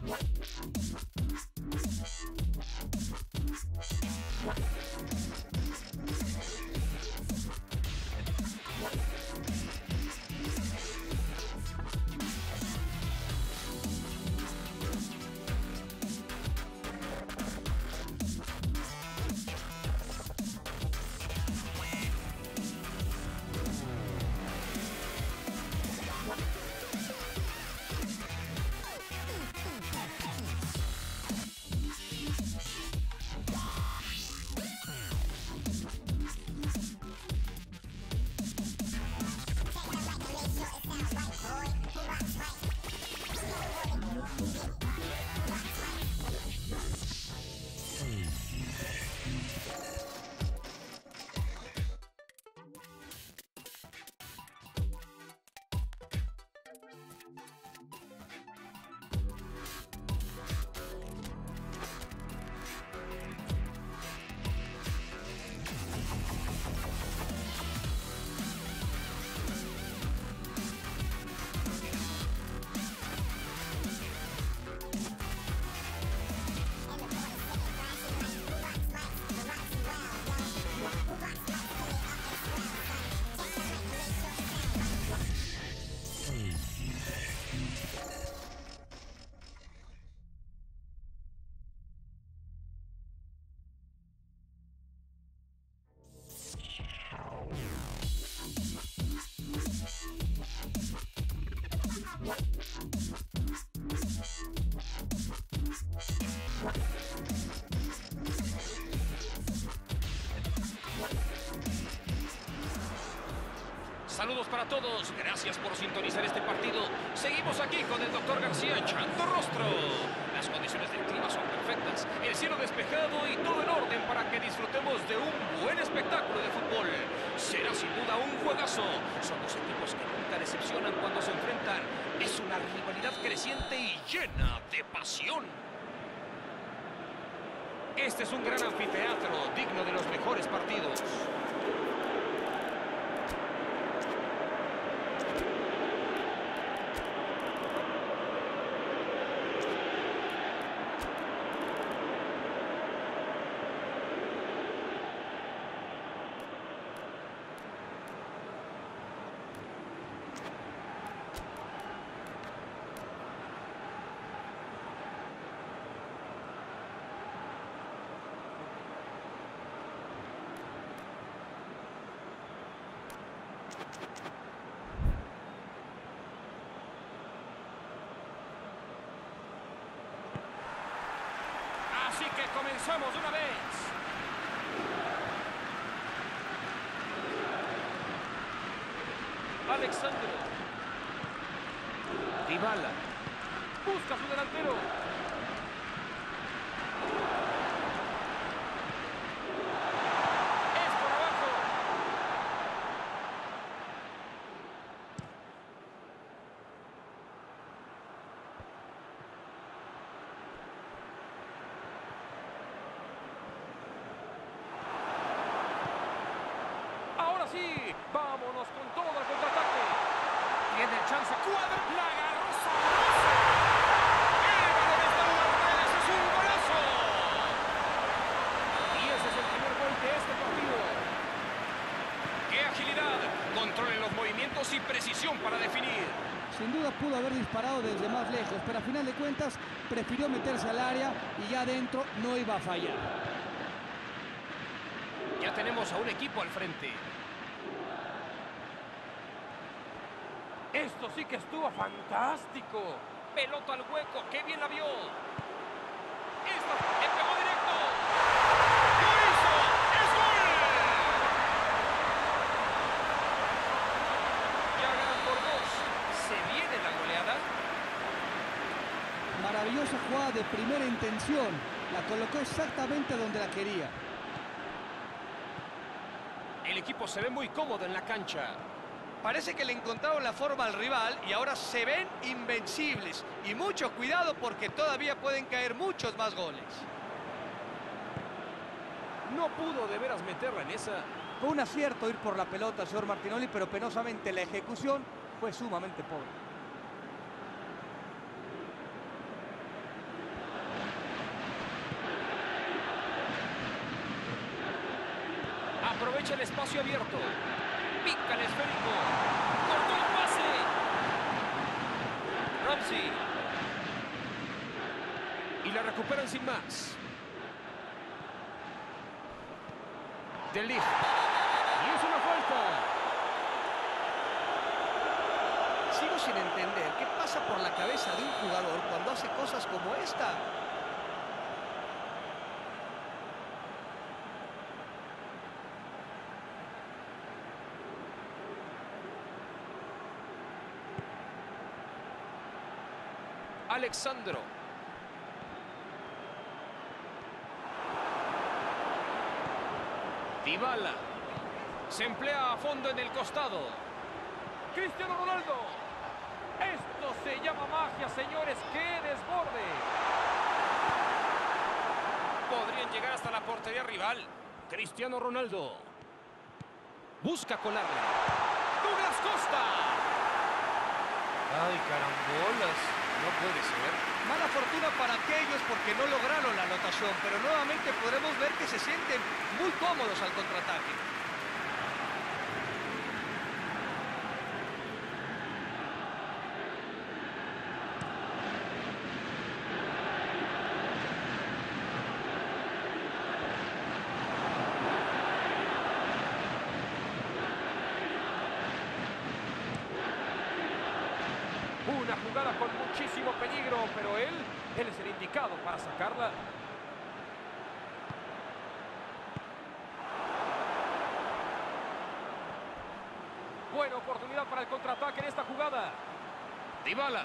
Saludos para todos, gracias por sintonizar este partido. Seguimos aquí con el Dr. García echando rostro. Las condiciones del clima son perfectas, el cielo despejado y todo en orden para que disfrutemos de un buen espectáculo de fútbol. Será sin duda un juegazo. Son dos equipos que nunca decepcionan cuando se enfrentan. Es una rivalidad creciente y llena de pasión. Este es un gran anfiteatro, digno de los mejores partidos. Así que comenzamos de una vez. Alexandro. Dybala. Busca a su delantero. Es por abajo. Ahora sí, vámonos con todo al contraataque. Tiene chance, cuadra, la agarró sabrosa. ¡El balón está en las redes! ¡Es un golazo! Y ese es el primer gol de este partido. ¡Qué agilidad! Controlen los movimientos y precisión para definir. Sin duda pudo haber disparado desde más lejos, pero a final de cuentas prefirió meterse al área y ya adentro no iba a fallar. Ya tenemos a un equipo al frente. Esto sí que estuvo fantástico. Pelota al hueco, qué bien la vio. Esta, le pegó directo. ¡Lo hizo! ¡Es gol! Ya ganan por 2. ¿Se viene la goleada? Maravillosa jugada de primera intención. La colocó exactamente donde la quería. El equipo se ve muy cómodo en la cancha. Parece que le encontraron la forma al rival y ahora se ven invencibles. Y mucho cuidado porque todavía pueden caer muchos más goles. No pudo de veras meterla en esa. Fue un acierto ir por la pelota, señor Martinoli, pero penosamente la ejecución fue sumamente pobre. Aprovecha el espacio abierto. Pica el esférico. Cortó el pase. Ramsey. Y la recuperan sin más. De Ligt. Y es una falta. Sigo sin entender qué pasa por la cabeza de un jugador cuando hace cosas como esta. Alexandro. Dybala. Se emplea a fondo en el costado. Cristiano Ronaldo. Esto se llama magia, señores. ¡Qué desborde! Podrían llegar hasta la portería rival. Cristiano Ronaldo. Busca colarla. Douglas Costa. ¡Ay, carambolas! No puede ser. Mala fortuna para aquellos porque no lograron la anotación, pero nuevamente podremos ver que se sienten muy cómodos al contraataque. Una jugada con muchísimo peligro, pero él es el indicado para sacarla. Buena oportunidad para el contraataque en esta jugada. Dybala.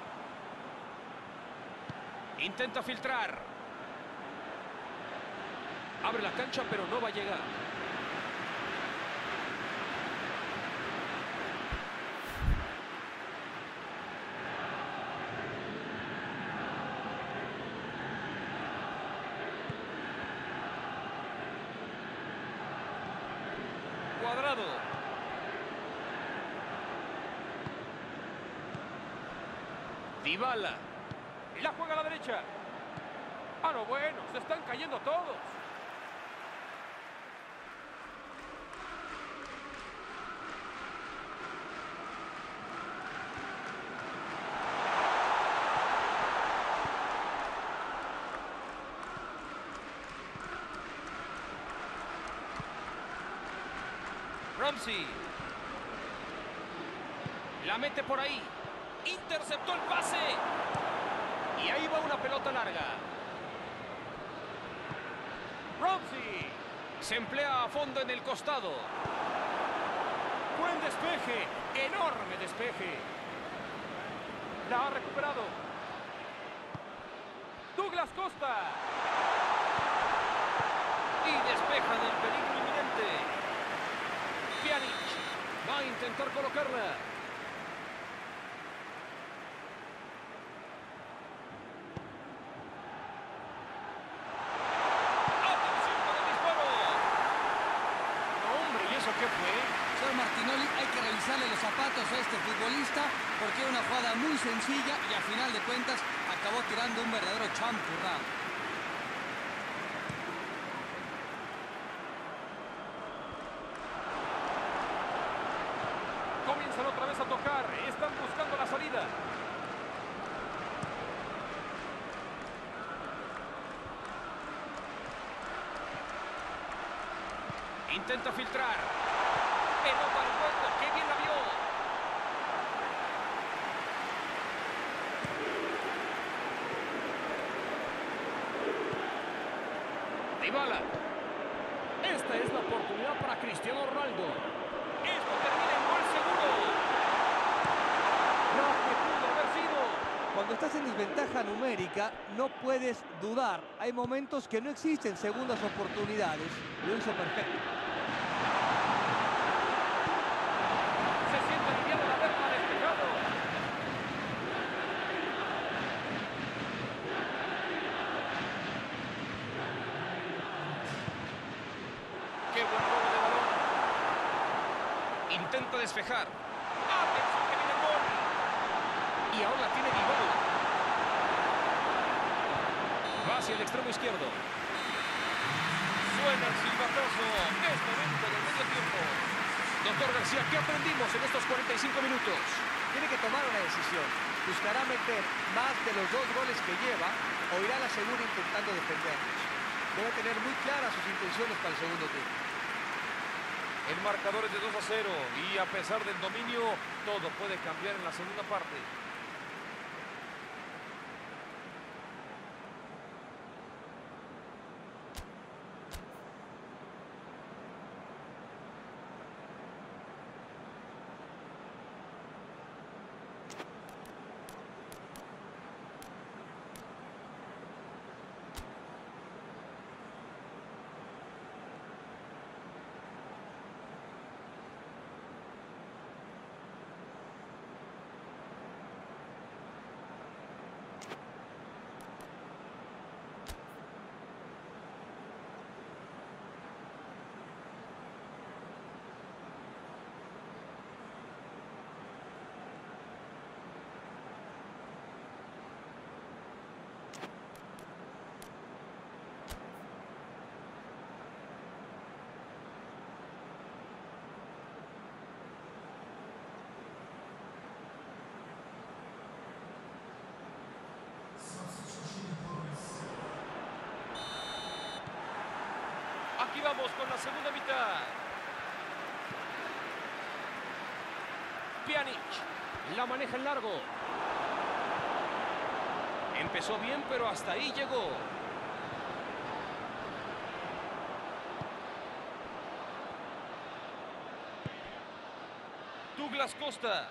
Intenta filtrar. Abre la cancha, pero no va a llegar. Cuadrado. Dybala. La juega a la derecha. Ah, no, bueno, se están cayendo todos. Ramsey. La mete por ahí. Interceptó el pase. Y ahí va una pelota larga. Ramsey. Se emplea a fondo en el costado. Buen despeje. Enorme despeje. La ha recuperado. Douglas Costa. Y despeja del peligro inminente. Pjanic va a intentar colocarla. ¡Atención con el disparo! No, hombre, ¿y eso qué fue? Señor Martinoli, hay que revisarle los zapatos a este futbolista porque era una jugada muy sencilla y a final de cuentas acabó tirando un verdadero champurrado. Comienzan otra vez a tocar. Están buscando la salida. Intenta filtrar. Pelota al hueco. ¡Qué bien la vio! Dybala. Esta es la oportunidad para Cristiano Ronaldo. Esto termina en gol seguro. Lo que pudo haber sido. Cuando estás en desventaja numérica, no puedes dudar. Hay momentos que no existen segundas oportunidades. Lo hizo perfecto. Se siente aliviado de haberla despejado. Qué buen juego de balón. Intenta despejar. ¡Atención que viene el gol! Y ahora tiene Dybala. Va hacia el extremo izquierdo. Se Suena el silbatazo. Es momento del medio tiempo. Doctor García, ¿qué aprendimos en estos 45 minutos? Tiene que tomar una decisión. Buscará meter más de los 2 goles que lleva o irá a la segura intentando defenderlos. Debe tener muy claras sus intenciones para el segundo tiempo. El marcador es de 2-0 y a pesar del dominio, todo puede cambiar en la segunda parte. Aquí vamos con la segunda mitad. Pjanic la maneja en largo. Empezó bien, pero hasta ahí llegó. Douglas Costa.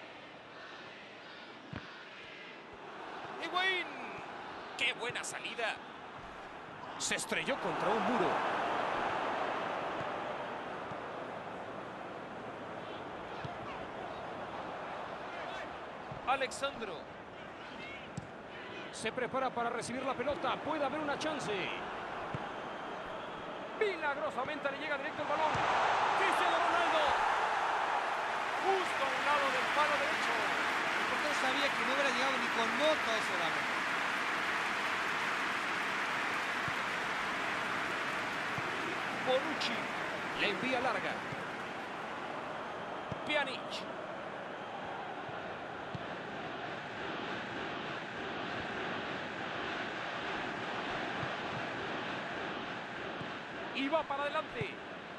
Higuaín. ¡Qué buena salida! Se estrelló contra un muro. Alexandro. Se prepara para recibir la pelota. Puede haber una chance. Milagrosamente le llega directo el balón. Cristiano Ronaldo. Justo al lado del palo derecho. Porque él sabía que no hubiera llegado ni con moto a ese balón. Bonucci le envía larga. Pjanic. Y va para adelante.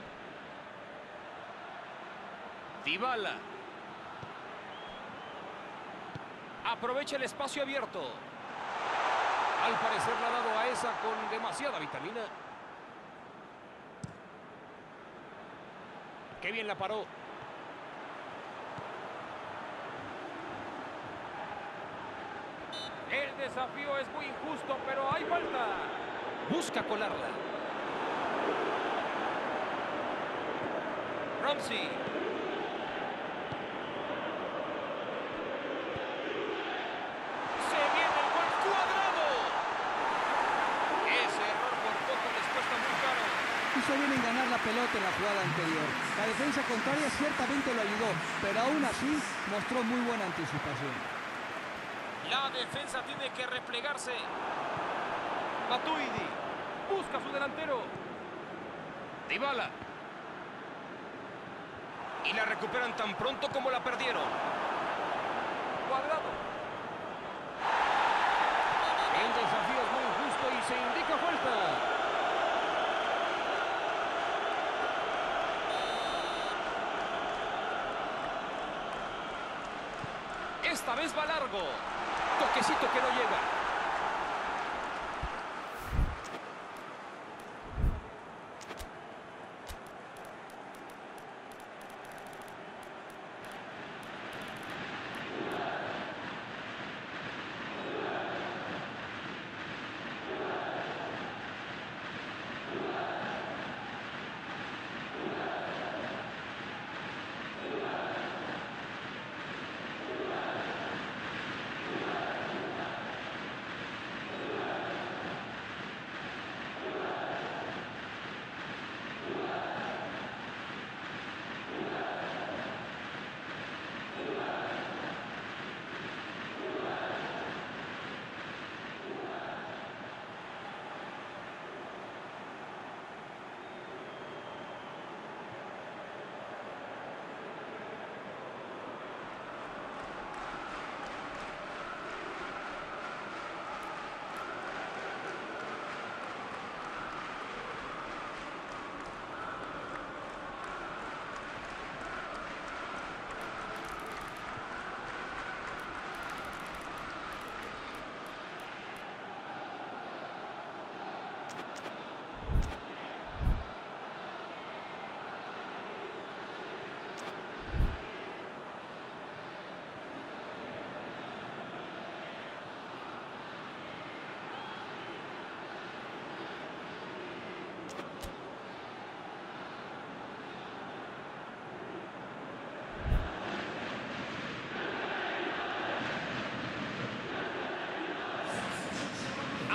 Dybala. Aprovecha el espacio abierto. Al parecer le ha dado a esa con demasiada vitamina. Qué bien la paró. El desafío es muy injusto, pero hay falta. Busca colarla. Ramsey. Se viene el gol Cuadrado. Ese error por poco les cuesta muy caro. Hizo bien en ganar la pelota en la jugada anterior. La defensa contraria ciertamente lo ayudó, pero aún así mostró muy buena anticipación. La defensa tiene que replegarse. Matuidi busca a su delantero. Dybala. Y la recuperan tan pronto como la perdieron. Cuadrado. El desafío es muy injusto y se indica falta. Esta vez va largo. Toquecito que no llega.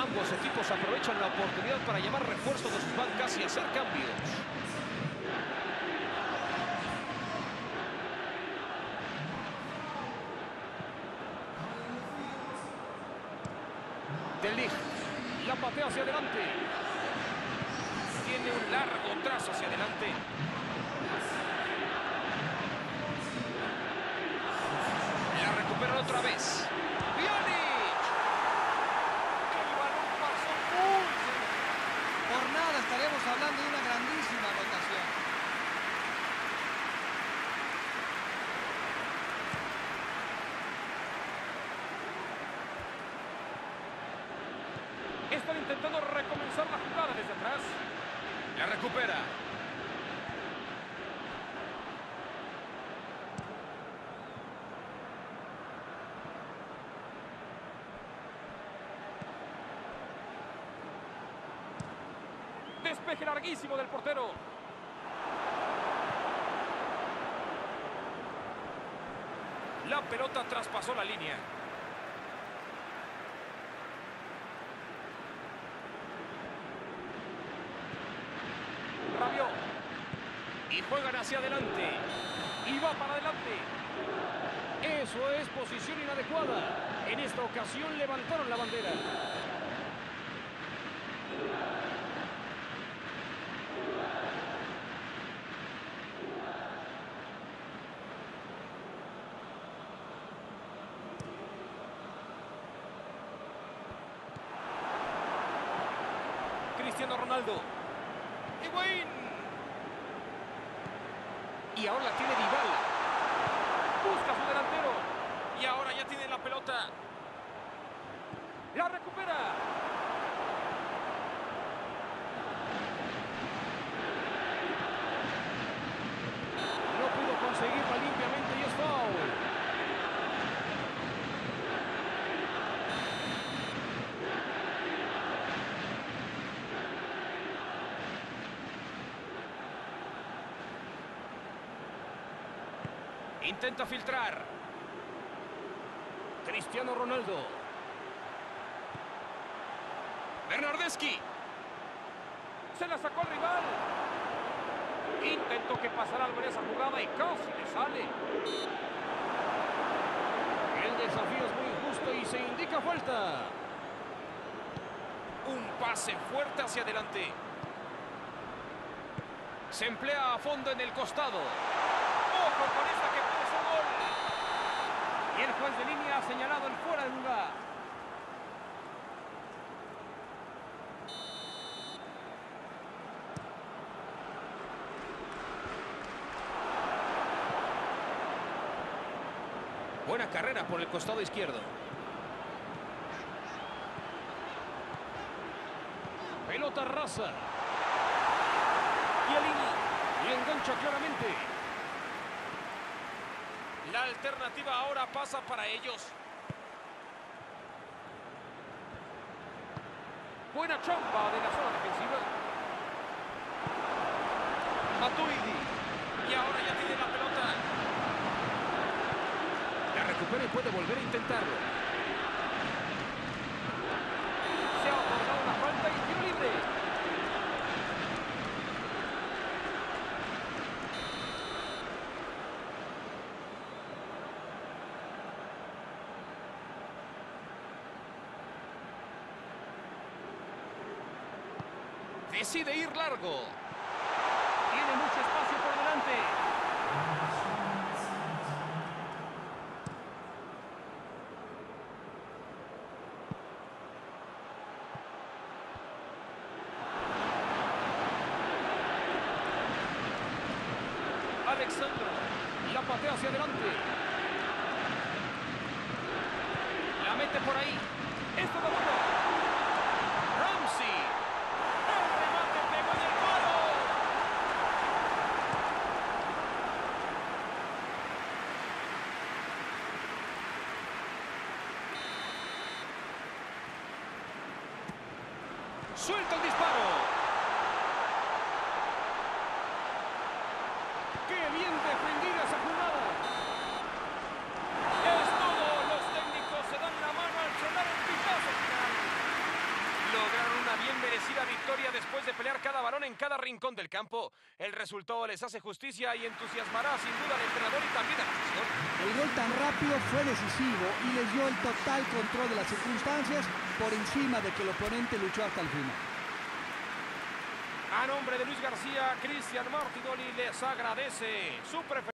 Ambos equipos aprovechan la oportunidad para llamar refuerzos de sus bancas y hacer cambios. De Ligt, la patea hacia adelante. Tiene un largo trazo hacia adelante. La recuperan otra vez. Pjanic. El balón pasó muy cerca. Por nada estaremos hablando de una grandísima anotación. Están intentando recomenzar la jugada desde atrás. La recupera. Despeje larguísimo del portero. La pelota traspasó la línea. Rabiot. Y juegan hacia adelante. Y va para adelante. Eso es posición inadecuada. En esta ocasión levantaron la bandera. Cristiano Ronaldo. Higuaín. Y ahora la tiene Dybala. Busca a su delantero. Y ahora ya tiene la pelota. La recupera. No pudo conseguirla limpiamente y es foul. Intenta filtrar. Cristiano Ronaldo. Bernardeschi. Se la sacó al rival. Intentó que pasara algo en esa jugada y casi le sale. El desafío es muy injusto y se indica falta. Un pase fuerte hacia adelante. Se emplea a fondo en el costado. Ojo con esta que puede ser gol. Y el juez de línea ha señalado el fuera de lugar. Buena carrera por el costado izquierdo. Pelota rasa. Chiellini. Y engancha claramente. La alternativa ahora pasa para ellos. Buena chamba de la zona defensiva. Matuidi. Y ahora ya tiene la pelota. La recupera y puede volver a intentarlo. Se ha otorgado una falta y tiro libre. Decide ir largo. Tiene mucho espacio por delante. Alexandro. La patea hacia adelante. La mete por ahí. Esto va bueno. Ramsey. El remate pegó en el palo. Suelta el disparo. ¡Qué bien defendida esa jugada! Es todo. Los técnicos se dan la mano al sonar el pitazo final. merecida victoria después de pelear cada balón en cada rincón del campo. El resultado les hace justicia y entusiasmará sin duda al entrenador y también a la afición. El gol tan rápido fue decisivo y les dio el total control de las circunstancias por encima de que el oponente luchó hasta el final. A nombre de Luis García, Cristian Martinoli les agradece su preferencia.